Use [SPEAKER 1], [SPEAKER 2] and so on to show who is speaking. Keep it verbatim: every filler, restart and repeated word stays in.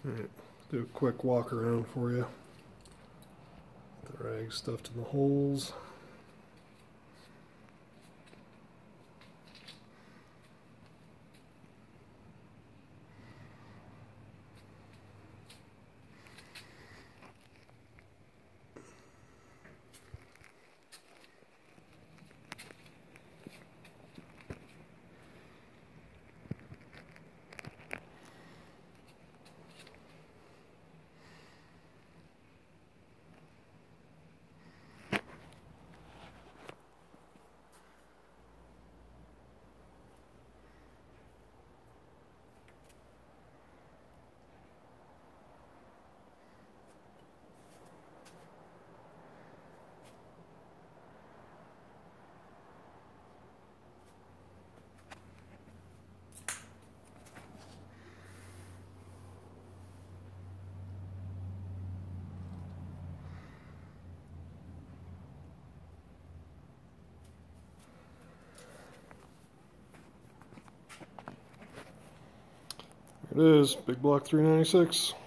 [SPEAKER 1] Alright, do a quick walk around for you. The rag stuffed in the holes. There it is, big block three ninety-six.